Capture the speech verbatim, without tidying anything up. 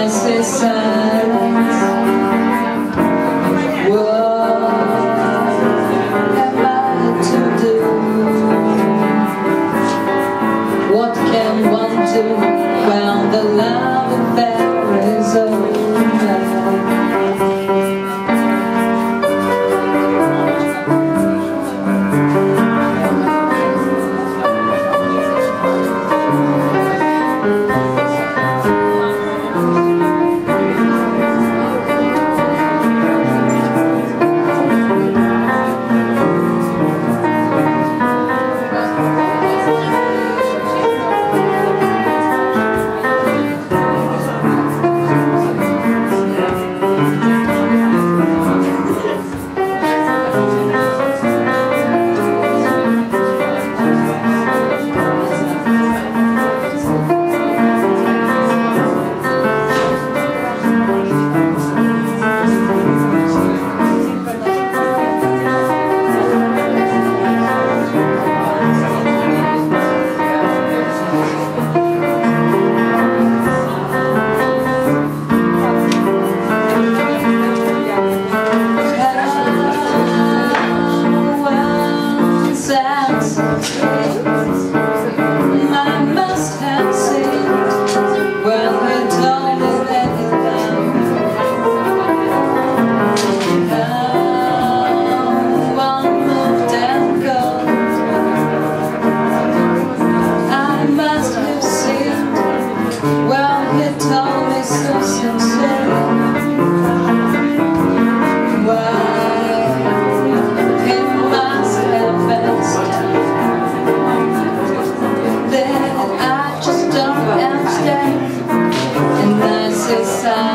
say silence. What am I to do? What can one do when the love affair is over? I must have seen when he told me that he loved. How one moved and gone. I must have seen when he told me so sincerely. Silence.